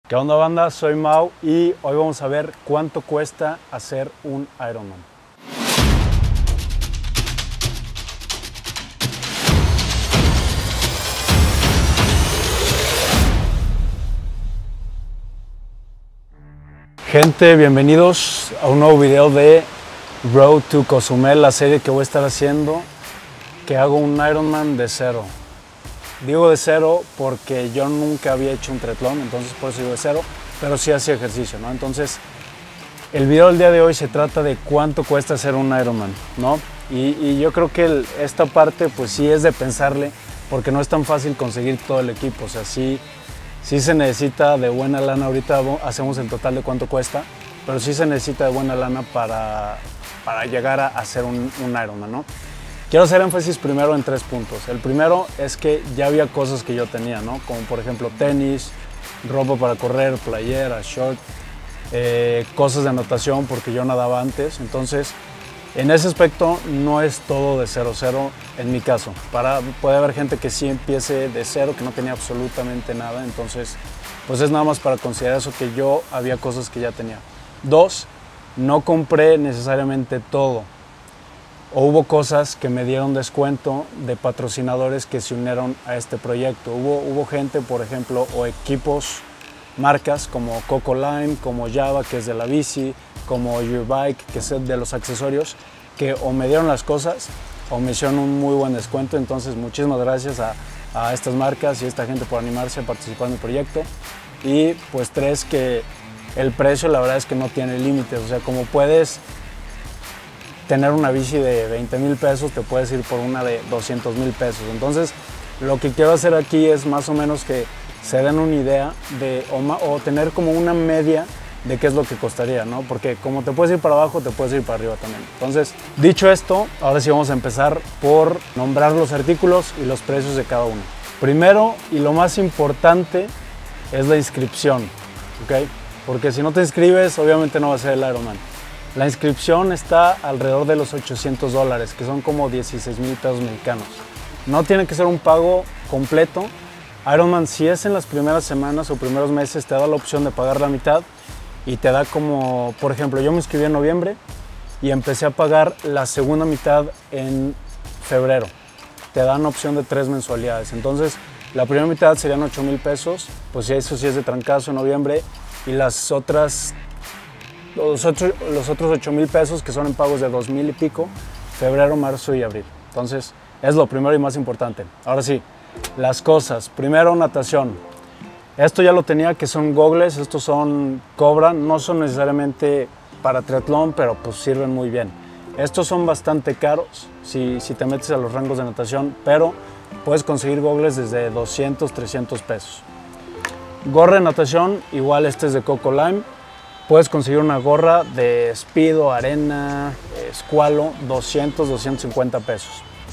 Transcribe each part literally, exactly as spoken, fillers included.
¿Qué onda, banda? Soy Mau y hoy vamos a ver cuánto cuesta hacer un Ironman. Gente, bienvenidos a un nuevo video de Road to Cozumel, la serie que voy a estar haciendo, que hago un Ironman de cero. Digo de cero porque yo nunca había hecho un triatlón, entonces por eso digo de cero, pero sí hacía ejercicio, ¿no? Entonces, el video del día de hoy se trata de cuánto cuesta hacer un Ironman, ¿no? Y, y yo creo que el, esta parte, pues sí es de pensarle, porque no es tan fácil conseguir todo el equipo, o sea, sí, sí se necesita de buena lana. Ahorita hacemos el total de cuánto cuesta, pero sí se necesita de buena lana para, para llegar a hacer un, un Ironman, ¿no? Quiero hacer énfasis primero en tres puntos. El primero es que ya había cosas que yo tenía, ¿no? Como por ejemplo tenis, ropa para correr, playera, short, eh, cosas de natación porque yo nadaba antes. Entonces, en ese aspecto no es todo de cero cero en mi caso. Para, puede haber gente que sí empiece de cero, que no tenía absolutamente nada. Entonces, pues es nada más para considerar eso, que yo había cosas que ya tenía. Dos, no compré necesariamente todo. O hubo cosas que me dieron descuento de patrocinadores que se unieron a este proyecto. Hubo, hubo gente, por ejemplo, o equipos, marcas como Coco Lime, como Java, que es de la bici, como Your Bike, que es de los accesorios, que o me dieron las cosas o me hicieron un muy buen descuento. Entonces, muchísimas gracias a, a estas marcas y a esta gente por animarse a participar en el proyecto. Y pues tres, que el precio la verdad es que no tiene límites. O sea, como puedes tener una bici de veinte mil pesos, te puedes ir por una de doscientos mil pesos. Entonces, lo que quiero hacer aquí es más o menos que se den una idea de, o, o tener como una media de qué es lo que costaría, ¿no? Porque como te puedes ir para abajo, te puedes ir para arriba también. Entonces, dicho esto, ahora sí vamos a empezar por nombrar los artículos y los precios de cada uno. Primero, y lo más importante, es la inscripción, ¿ok? Porque si no te inscribes, obviamente no va a ser el Ironman. La inscripción está alrededor de los ochocientos dólares, que son como dieciséis mil pesos mexicanos. No tiene que ser un pago completo. Ironman, si es en las primeras semanas o primeros meses, te da la opción de pagar la mitad y te da como, por ejemplo, yo me inscribí en noviembre y empecé a pagar la segunda mitad en febrero. Te dan opción de tres mensualidades. Entonces, la primera mitad serían ocho mil pesos, pues eso sí es de trancazo en noviembre, y las otras Los, otro, los otros ocho mil pesos, que son en pagos de dos mil y pico, febrero, marzo y abril. Entonces, es lo primero y más importante. Ahora sí, las cosas. Primero, natación. Esto ya lo tenía, que son gogles. Estos son Cobra. No son necesariamente para triatlón, pero pues sirven muy bien. Estos son bastante caros si, si te metes a los rangos de natación, pero puedes conseguir gogles desde doscientos, trescientos pesos. Gorra de natación, igual este es de Coco Lime. Puedes conseguir una gorra de Speedo, Arena, Squalo, doscientos, doscientos cincuenta pesos.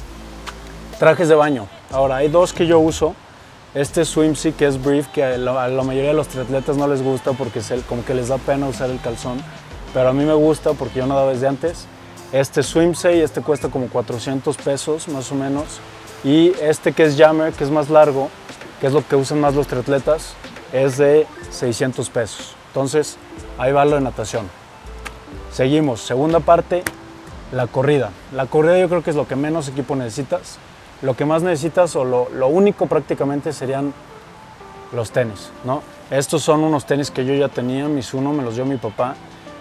Trajes de baño. Ahora, hay dos que yo uso. Este Swimsy, que es Brief, que a la, a la mayoría de los triatletas no les gusta porque es el, como que les da pena usar el calzón. Pero a mí me gusta porque yo nadaba desde antes. Este Swimsy, este cuesta como cuatrocientos pesos más o menos. Y este que es Jammer, que es más largo, que es lo que usan más los triatletas, es de seiscientos pesos. Entonces, ahí va lo de natación. Seguimos. Segunda parte, la corrida. La corrida yo creo que es lo que menos equipo necesitas. Lo que más necesitas, o lo, lo único prácticamente, serían los tenis, ¿no? Estos son unos tenis que yo ya tenía, Mizuno, me los dio mi papá.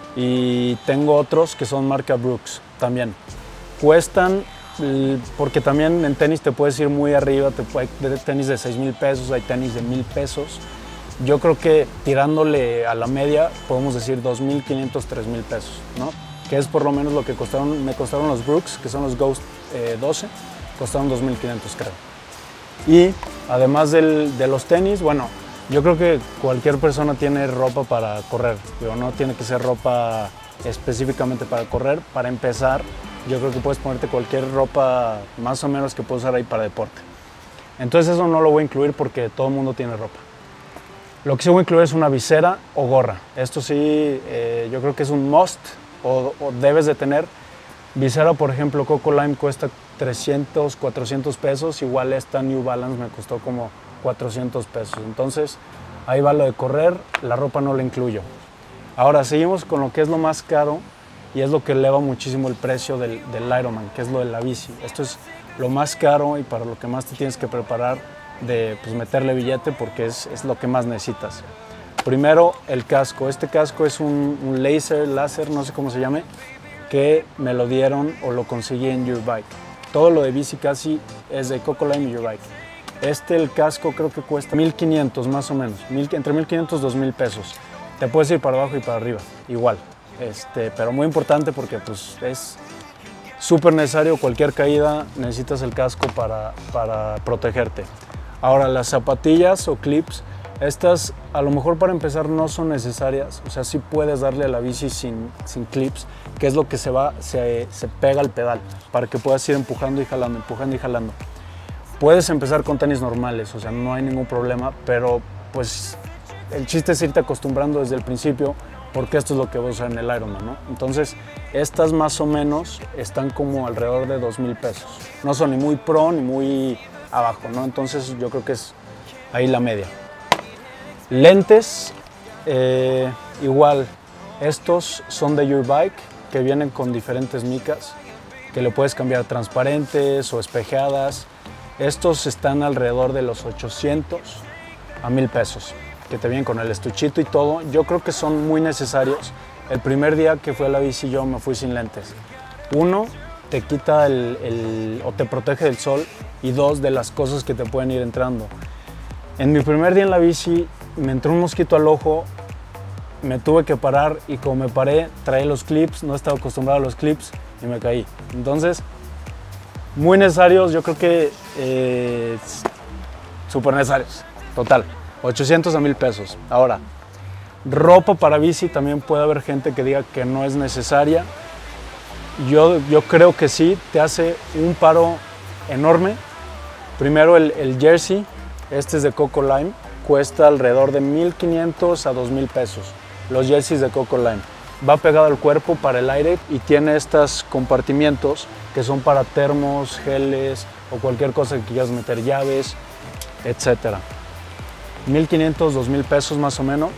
Y tengo otros que son marca Brooks también. Cuestan, porque también en tenis te puedes ir muy arriba. Te, hay tenis de seis mil pesos, hay tenis de mil pesos. Yo creo que tirándole a la media podemos decir dos mil quinientos, tres mil pesos, ¿no? Que es por lo menos lo que costaron, me costaron los Brooks, que son los Ghost eh, doce, costaron dos mil quinientos, creo. Y además del, de los tenis, bueno, yo creo que cualquier persona tiene ropa para correr, digo, no tiene que ser ropa específicamente para correr. Para empezar, yo creo que puedes ponerte cualquier ropa más o menos que puedes usar ahí para deporte. Entonces eso no lo voy a incluir porque todo el mundo tiene ropa. Lo que sí voy a incluir es una visera o gorra. Esto sí, eh, yo creo que es un must o, o debes de tener. Visera, por ejemplo, Coco Lime cuesta trescientos, cuatrocientos pesos. Igual esta New Balance me costó como cuatrocientos pesos. Entonces, Ahí va lo de correr, la ropa no la incluyo. Ahora seguimos con lo que es lo más caro y es lo que eleva muchísimo el precio del, del Ironman, que es lo de la bici. Esto es lo más caro y para lo que más te tienes que preparar de pues, meterle billete porque es, es lo que más necesitas. Primero, el casco. Este casco es un, un laser, láser, no sé cómo se llame, que me lo dieron o lo conseguí en Your Bike. Todo lo de bici casi es de Coco Lime y Your Bike. Este, el casco, creo que cuesta mil quinientos más o menos, entre mil quinientos y dos mil pesos. Te puedes ir para abajo y para arriba, igual. Este, pero muy importante porque pues, es súper necesario, cualquier caída necesitas el casco para, para protegerte. Ahora, las zapatillas o clips, estas a lo mejor para empezar no son necesarias, o sea, sí puedes darle a la bici sin, sin clips, que es lo que se, va, se, se pega al pedal, para que puedas ir empujando y jalando, empujando y jalando. Puedes empezar con tenis normales, o sea, no hay ningún problema, pero pues el chiste es irte acostumbrando desde el principio, porque esto es lo que vas a usar en el Ironman, ¿no? Entonces, estas más o menos están como alrededor de dos mil pesos. No son ni muy pro ni muy abajo, ¿no? Entonces, yo creo que es ahí la media. Lentes, eh, igual, estos son de Your Bike, que vienen con diferentes micas, que le puedes cambiar transparentes o espejeadas. Estos están alrededor de los ochocientos a mil pesos. Que te vienen con el estuchito y todo. Yo creo que son muy necesarios. El primer día que fui a la bici yo me fui sin lentes. Uno, te quita el, el, o te protege del sol, y dos, de las cosas que te pueden ir entrando. En mi primer día en la bici me entró un mosquito al ojo, me tuve que parar y como me paré traía los clips, no estaba acostumbrado a los clips y me caí. Entonces, muy necesarios, yo creo que eh, súper necesarios, total. ochocientos a mil pesos. Ahora, ropa para bici, también puede haber gente que diga que no es necesaria. Yo, yo creo que sí, te hace un paro enorme. Primero el, el jersey, este es de Coco Lime, cuesta alrededor de mil quinientos a dos mil pesos. Los jerseys de Coco Lime. Va pegado al cuerpo para el aire y tiene estos compartimientos que son para termos, geles o cualquier cosa que quieras meter, llaves, etcétera. mil quinientos, dos mil pesos más o menos.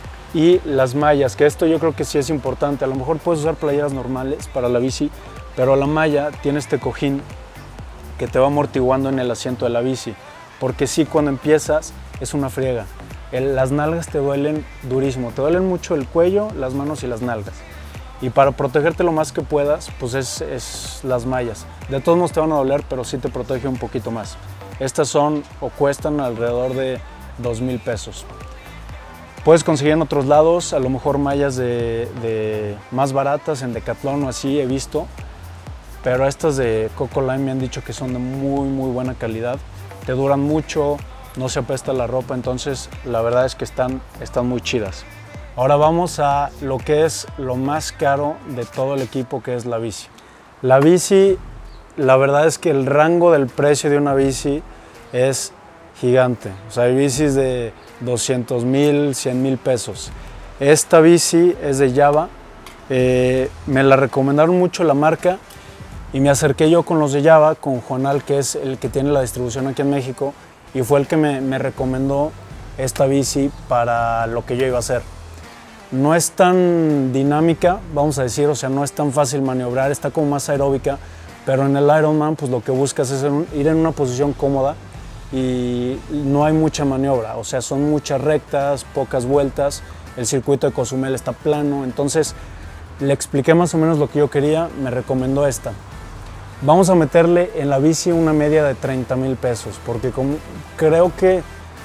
Y las mallas, que esto yo creo que sí es importante. A lo mejor puedes usar playeras normales para la bici, pero la malla tiene este cojín que te va amortiguando en el asiento de la bici. Porque sí, cuando empiezas es una friega. El, las nalgas te duelen durísimo. Te duelen mucho el cuello, las manos y las nalgas. Y para protegerte lo más que puedas, pues es, es las mallas. De todos modos te van a doler, pero sí te protege un poquito más. Estas son o cuestan alrededor de dos mil pesos. Puedes conseguir en otros lados, a lo mejor mallas de, de más baratas, en Decathlon o así, he visto. Pero estas de Coco Lime me han dicho que son de muy, muy buena calidad. Te duran mucho, no se apesta la ropa, entonces la verdad es que están, están muy chidas. Ahora vamos a lo que es lo más caro de todo el equipo, que es la bici. La bici, la verdad es que el rango del precio de una bici es gigante. O sea, hay bicis de doscientos mil, cien mil pesos. Esta bici es de Java. Eh, me la recomendaron mucho la marca y me acerqué yo con los de Java, con Juanal, que es el que tiene la distribución aquí en México, y fue el que me, me recomendó esta bici para lo que yo iba a hacer. No es tan dinámica, vamos a decir, o sea, no es tan fácil maniobrar, está como más aeróbica, pero en el Ironman pues lo que buscas es ir en una posición cómoda y no hay mucha maniobra, o sea, son muchas rectas, pocas vueltas, el circuito de Cozumel está plano, entonces le expliqué más o menos lo que yo quería, me recomendó esta. Vamos a meterle en la bici una media de treinta mil pesos, porque como, creo que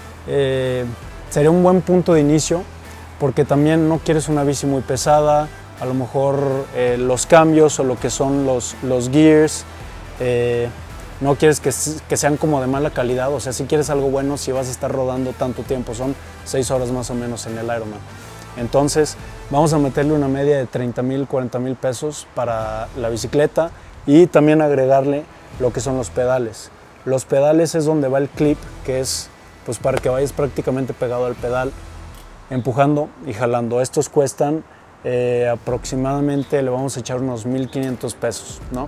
eh, sería un buen punto de inicio, porque también no quieres una bici muy pesada, a lo mejor eh, los cambios o lo que son los, los gears, eh, no quieres que, que sean como de mala calidad, o sea, si quieres algo bueno, si vas a estar rodando tanto tiempo, son seis horas más o menos en el Ironman. Entonces, vamos a meterle una media de treinta mil, cuarenta mil pesos para la bicicleta y también agregarle lo que son los pedales. Los pedales es donde va el clip, que es pues para que vayas prácticamente pegado al pedal, empujando y jalando. Estos cuestan eh, aproximadamente, le vamos a echar unos mil quinientos pesos, ¿no?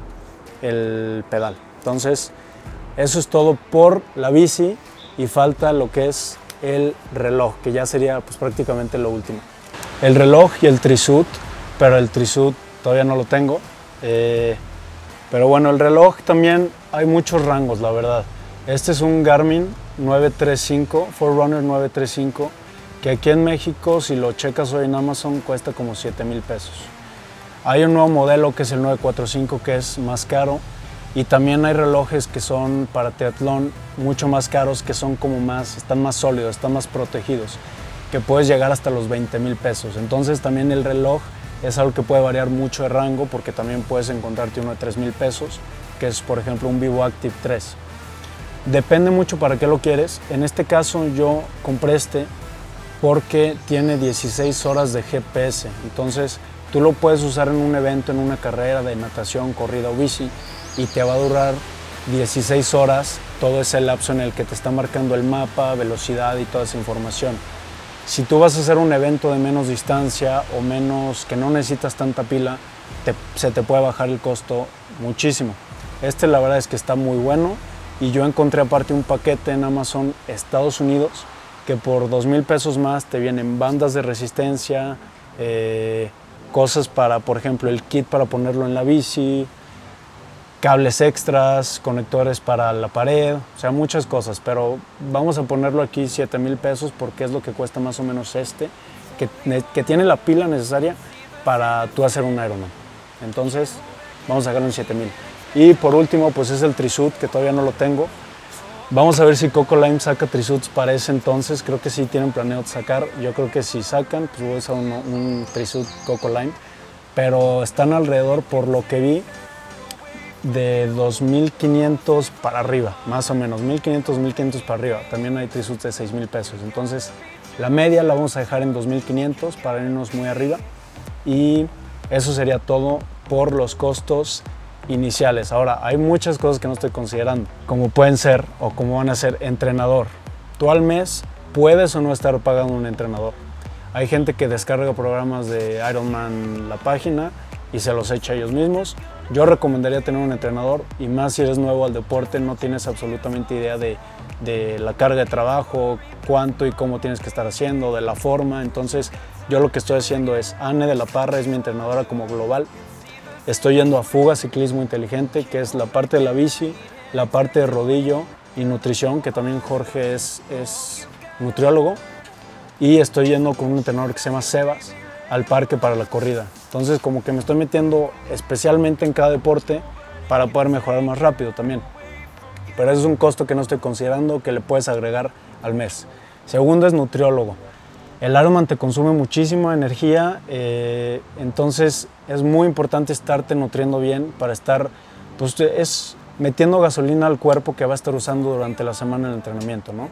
El pedal. Entonces, eso es todo por la bici y falta lo que es el reloj, que ya sería pues prácticamente lo último. El reloj y el trisuit, pero el trisuit todavía no lo tengo. Eh, pero bueno, el reloj también hay muchos rangos, la verdad. Este es un Garmin nueve tres cinco, Forerunner nueve tres cinco, que aquí en México, si lo checas hoy en Amazon, cuesta como siete mil pesos. Hay un nuevo modelo que es el nueve cuatro cinco, que es más caro, y también hay relojes que son para triatlón mucho más caros, que son como más, están más sólidos, están más protegidos, que puedes llegar hasta los veinte mil pesos. Entonces también el reloj es algo que puede variar mucho de rango, porque también puedes encontrarte uno de tres mil pesos, que es por ejemplo un Vivoactive tres. Depende mucho para qué lo quieres. En este caso yo compré este porque tiene dieciséis horas de G P S, entonces tú lo puedes usar en un evento, en una carrera de natación, corrida o bici, y te va a durar dieciséis horas, todo ese lapso en el que te está marcando el mapa, velocidad y toda esa información. Si tú vas a hacer un evento de menos distancia o menos, que no necesitas tanta pila, te, se te puede bajar el costo muchísimo. Este la verdad es que está muy bueno, y yo encontré aparte un paquete en Amazon Estados Unidos que por dos mil pesos más te vienen bandas de resistencia, eh, cosas para, por ejemplo, el kit para ponerlo en la bici, cables extras, conectores para la pared, o sea, muchas cosas, pero vamos a ponerlo aquí siete mil pesos porque es lo que cuesta más o menos este, que, que tiene la pila necesaria para tú hacer un Ironman. Entonces, vamos a sacar un siete mil. Y por último, pues es el trisuit, que todavía no lo tengo. Vamos a ver si Coco Lime saca trisuits para ese entonces. Creo que sí tienen planeado sacar. Yo creo que si sacan, pues voy a usar un, un trisuit Coco Lime. Pero están alrededor, por lo que vi, de dos mil quinientos para arriba, más o menos. mil quinientos, mil quinientos para arriba. También hay trisuits de seis mil pesos. Entonces, la media la vamos a dejar en dos mil quinientos para irnos muy arriba. Y eso sería todo por los costos iniciales. Ahora, hay muchas cosas que no estoy considerando, como pueden ser o como van a ser entrenador. Tú al mes puedes o no estar pagando un entrenador. Hay gente que descarga programas de Ironman la página y se los echa ellos mismos. Yo recomendaría tener un entrenador, y más si eres nuevo al deporte, no tienes absolutamente idea de, de la carga de trabajo, cuánto y cómo tienes que estar haciendo, de la forma. Entonces yo lo que estoy haciendo es, Anne de la Parra es mi entrenadora como global. Estoy yendo a Fuga Ciclismo Inteligente, que es la parte de la bici, la parte de rodillo y nutrición, que también Jorge es, es nutriólogo. Y estoy yendo con un entrenador que se llama Sebas al parque para la corrida. Entonces como que me estoy metiendo especialmente en cada deporte para poder mejorar más rápido también. Pero eso es un costo que no estoy considerando, que le puedes agregar al mes. Segundo es nutriólogo. El Ironman te consume muchísima energía, eh, entonces es muy importante estarte nutriendo bien para estar, pues es metiendo gasolina al cuerpo que va a estar usando durante la semana de entrenamiento, ¿no?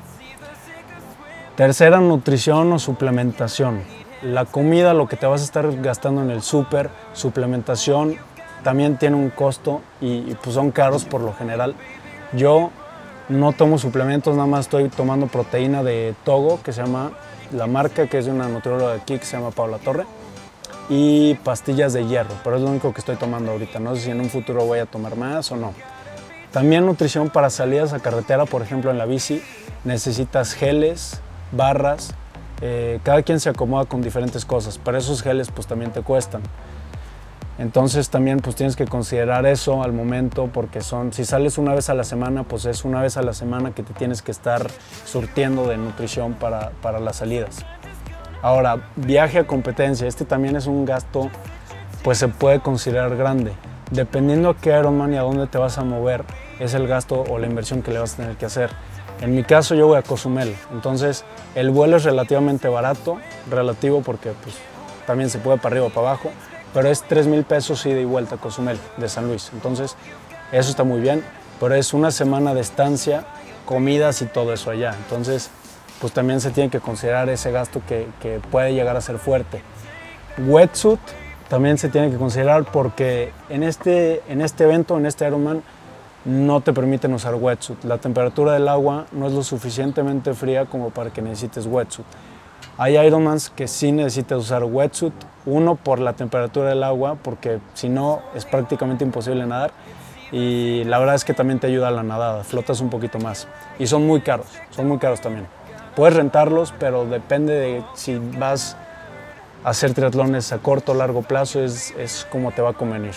Tercera, nutrición o suplementación. La comida, lo que te vas a estar gastando en el súper, suplementación, también tiene un costo y, y pues son caros por lo general. Yo no tomo suplementos, nada más estoy tomando proteína de Togo, que se llama la marca, que es de una nutrióloga de aquí que se llama Paula Torre, y pastillas de hierro, pero es lo único que estoy tomando ahorita. No sé si en un futuro voy a tomar más o no. También nutrición para salidas a carretera, por ejemplo en la bici, necesitas geles, barras, eh, cada quien se acomoda con diferentes cosas, pero esos geles pues también te cuestan. Entonces también pues tienes que considerar eso al momento, porque son, si sales una vez a la semana, pues es una vez a la semana que te tienes que estar surtiendo de nutrición para, para las salidas. Ahora, viaje a competencia, este también es un gasto, pues se puede considerar grande. Dependiendo a qué Ironman y a dónde te vas a mover, es el gasto o la inversión que le vas a tener que hacer. En mi caso yo voy a Cozumel, entonces el vuelo es relativamente barato, relativo porque pues, también se puede para arriba o para abajo, pero es tres mil pesos ida y vuelta a Cozumel de San Luis. Entonces eso está muy bien, pero es una semana de estancia, comidas y todo eso allá. Entonces pues también se tiene que considerar ese gasto que, que puede llegar a ser fuerte. Wetsuit también se tiene que considerar porque en este, en este evento, en este Ironman, no te permiten usar wetsuit. La temperatura del agua no es lo suficientemente fría como para que necesites wetsuit. Hay Ironmans que sí necesitas usar wetsuit, uno por la temperatura del agua, porque si no es prácticamente imposible nadar, y la verdad es que también te ayuda a la nadada, flotas un poquito más. Y son muy caros, son muy caros también. Puedes rentarlos, pero depende de si vas a hacer triatlones a corto o largo plazo, es, es como te va a convenir.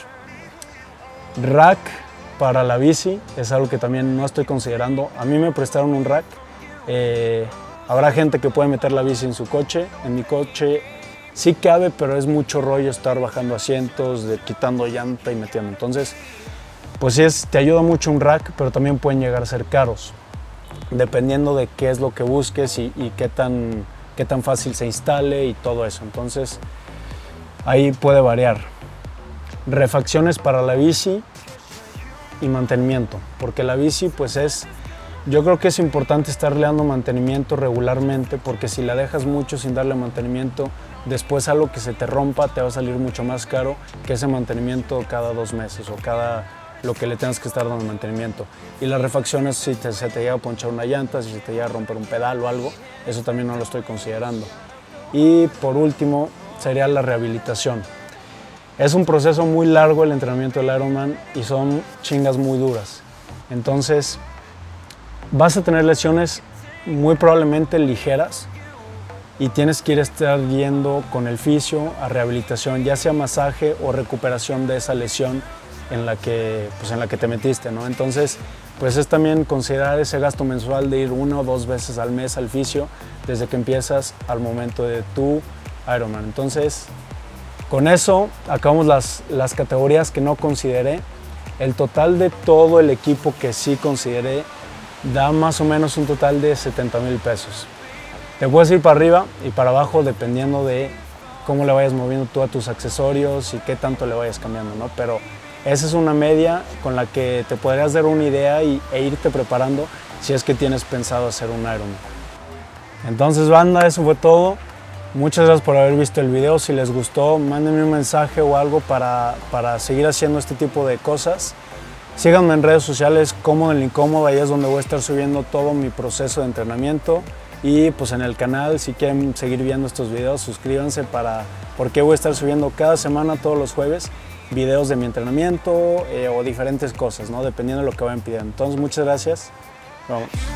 Rack para la bici es algo que también no estoy considerando. A mí me prestaron un rack. Eh, habrá gente que puede meter la bici en su coche. En mi coche sí cabe, pero es mucho rollo estar bajando asientos, de, quitando llanta y metiendo. Entonces, pues sí, es, te ayuda mucho un rack, pero también pueden llegar a ser caros, dependiendo de qué es lo que busques y, y qué, tan, qué tan fácil se instale y todo eso. Entonces, ahí puede variar. Refacciones para la bici y mantenimiento, porque la bici pues es, yo creo que es importante estarle dando mantenimiento regularmente, porque si la dejas mucho sin darle mantenimiento, después algo que se te rompa te va a salir mucho más caro que ese mantenimiento cada dos meses o cada lo que le tengas que estar dando mantenimiento. Y las refacciones, si te, se te llega a ponchar una llanta, si se te llega a romper un pedal o algo, eso también no lo estoy considerando. Y por último sería la rehabilitación. Es un proceso muy largo el entrenamiento del Ironman y son chingas muy duras. Entonces vas a tener lesiones muy probablemente ligeras y tienes que ir a estar yendo con el fisio a rehabilitación, ya sea masaje o recuperación de esa lesión en la que, pues en la que te metiste, ¿no? Entonces, pues es también considerar ese gasto mensual de ir una o dos veces al mes al fisio desde que empiezas al momento de tu Ironman. Entonces, con eso acabamos las, las categorías que no consideré. El total de todo el equipo que sí consideré da más o menos un total de setenta mil pesos. Te puedes ir para arriba y para abajo dependiendo de cómo le vayas moviendo tú a tus accesorios y qué tanto le vayas cambiando, ¿no? Pero esa es una media con la que te podrías dar una idea y, e irte preparando si es que tienes pensado hacer un Ironman. Entonces, banda, eso fue todo. Muchas gracias por haber visto el video. Si les gustó, mándenme un mensaje o algo para, para seguir haciendo este tipo de cosas. Síganme en redes sociales, Cómodo en lo Incómodo, ahí es donde voy a estar subiendo todo mi proceso de entrenamiento. Y pues en el canal, si quieren seguir viendo estos videos, suscríbanse para, porque voy a estar subiendo cada semana, todos los jueves, videos de mi entrenamiento eh, o diferentes cosas, ¿no? Dependiendo de lo que vayan pidiendo. Entonces, muchas gracias. Vamos.